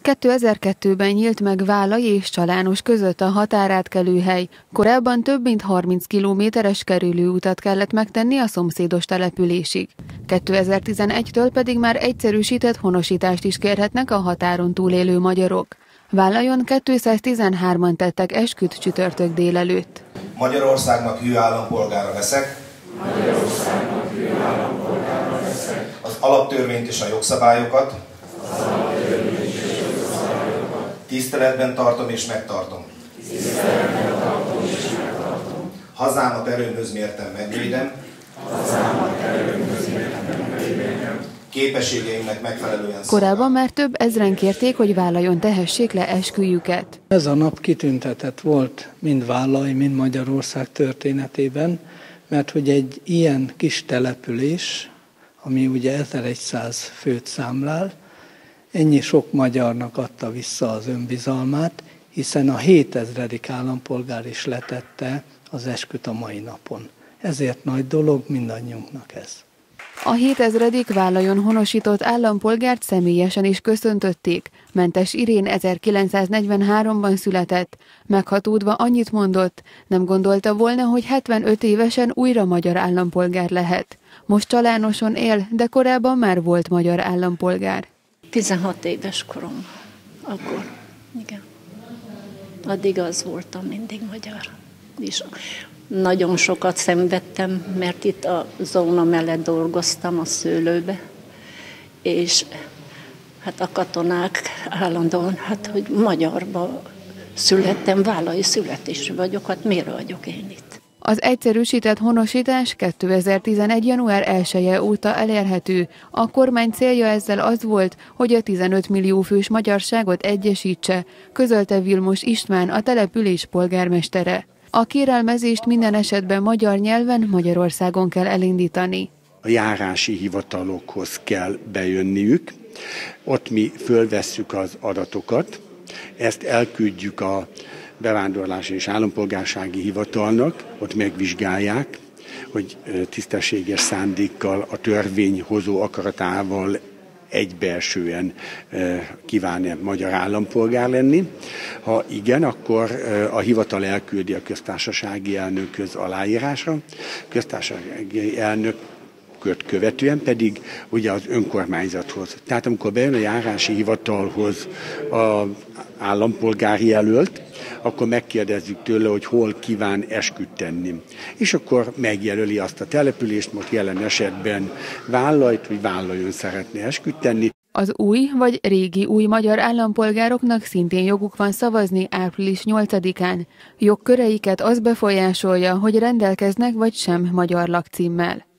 2002-ben nyílt meg Válai és Csalános között a határátkelőhely. Korábban több mint 30 kilométeres kerülőutat kellett megtenni a szomszédos településig. 2011-től pedig már egyszerűsített honosítást is kérhetnek a határon túlélő magyarok. Válajon 213-an tettek esküt csütörtök délelőtt. Magyarországnak hű állampolgára leszek. Az alaptörvényt és a jogszabályokat tiszteletben tartom és megtartom. Hazámat erőmhöz mérten megvédem. Képességeimnek megfelelően Korábban már több ezren kérték, hogy Válajon tehessék le esküjüket. Ez a nap kitüntetett volt mind Válai, mind Magyarország történetében, mert hogy egy ilyen kis település, ami ugye 1100 főt számlál, ennyi sok magyarnak adta vissza az önbizalmát, hiszen a 7000. állampolgár is letette az esküt a mai napon. Ezért nagy dolog mindannyiunknak ez. A 7000. Válajon honosított állampolgárt személyesen is köszöntötték. Mentes Irén 1943-ban született. Meghatódva annyit mondott, nem gondolta volna, hogy 75 évesen újra magyar állampolgár lehet. Most Csalánoson él, de korábban már volt magyar állampolgár. 16 éves koromban. Akkor, igen. Addig az voltam mindig magyar. És nagyon sokat szenvedtem, mert itt a zóna mellett dolgoztam a szőlőbe, és hát a katonák állandóan, hogy magyarba születtem, válai születésű vagyok, hát miért vagyok én itt? Az egyszerűsített honosítás 2011. január 1-je óta elérhető. A kormány célja ezzel az volt, hogy a 15 millió fős magyarságot egyesítse, közölte Vilmos István, a település polgármestere. A kérelmezést minden esetben magyar nyelven Magyarországon kell elindítani. A járási hivatalokhoz kell bejönniük, ott mi fölvesszük az adatokat, ezt elküldjük a bevándorlási és állampolgársági hivatalnak, ott megvizsgálják, hogy tisztességes szándékkal, a törvényhozó akaratával egybeesően kíván-e magyar állampolgár lenni. Ha igen, akkor a hivatal elküldi a köztársasági elnökhöz aláírásra, köztársasági elnök követően pedig ugye az önkormányzathoz. Tehát amikor bejön a járási hivatalhoz az állampolgári jelölt, akkor megkérdezzük tőle, hogy hol kíván esküt tenni. És akkor megjelöli azt a települést, most jelen esetben Válajt, vagy Válajon szeretne esküt tenni. Az új vagy régi új magyar állampolgároknak szintén joguk van szavazni április 8-án. Jogköreiket az befolyásolja, hogy rendelkeznek vagy sem magyar lakcímmel.